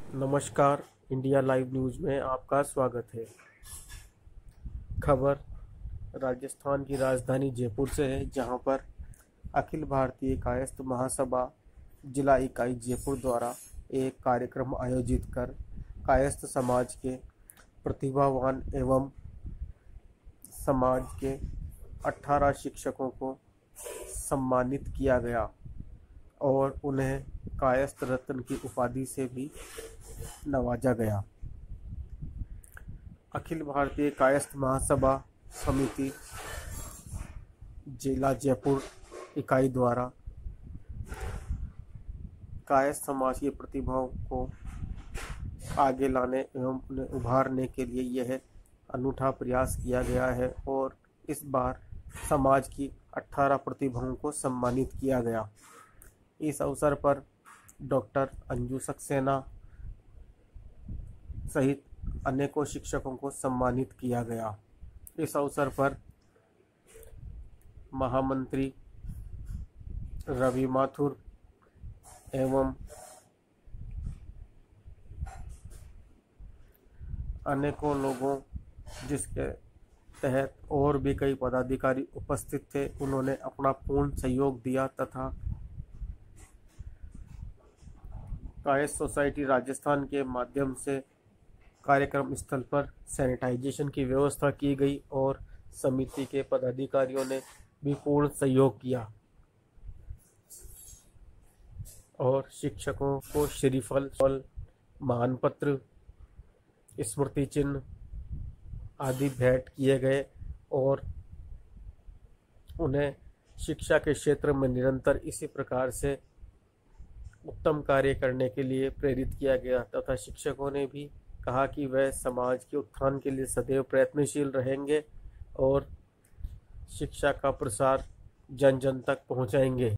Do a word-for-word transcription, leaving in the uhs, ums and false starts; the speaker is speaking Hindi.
नमस्कार। इंडिया लाइव न्यूज़ में आपका स्वागत है। खबर राजस्थान की राजधानी जयपुर से है, जहां पर अखिल भारतीय कायस्थ महासभा जिला इकाई जयपुर द्वारा एक कार्यक्रम आयोजित कर कायस्थ समाज के प्रतिभावान एवं समाज के अठारह शिक्षकों को सम्मानित किया गया और उन्हें कायस्थ रत्न की उपाधि से भी नवाजा गया। अखिल भारतीय कायस्थ महासभा समिति जिला जयपुर इकाई द्वारा कायस्थ समाज की प्रतिभाओं को आगे लाने एवं उन्हें उभारने के लिए यह अनूठा प्रयास किया गया है और इस बार समाज की अठारह प्रतिभाओं को सम्मानित किया गया। इस अवसर पर डॉक्टर अंजू सक्सेना सहित अनेकों शिक्षकों को सम्मानित किया गया। इस अवसर पर महामंत्री रवि माथुर एवं अनेकों लोगों जिसके तहत और भी कई पदाधिकारी उपस्थित थे, उन्होंने अपना पूर्ण सहयोग दिया तथा कायस्थ सोसाइटी राजस्थान के माध्यम से कार्यक्रम स्थल पर सैनिटाइजेशन की व्यवस्था की गई और समिति के पदाधिकारियों ने भी पूर्ण सहयोग किया और शिक्षकों को श्रीफल, फल, मानपत्र, स्मृति चिन्ह आदि भेंट किए गए और उन्हें शिक्षा के क्षेत्र में निरंतर इसी प्रकार से उत्तम कार्य करने के लिए प्रेरित किया गया तथा शिक्षकों ने भी कहा कि वह समाज के उत्थान के लिए सदैव प्रयत्नशील रहेंगे और शिक्षा का प्रसार जन जन तक पहुंचाएंगे।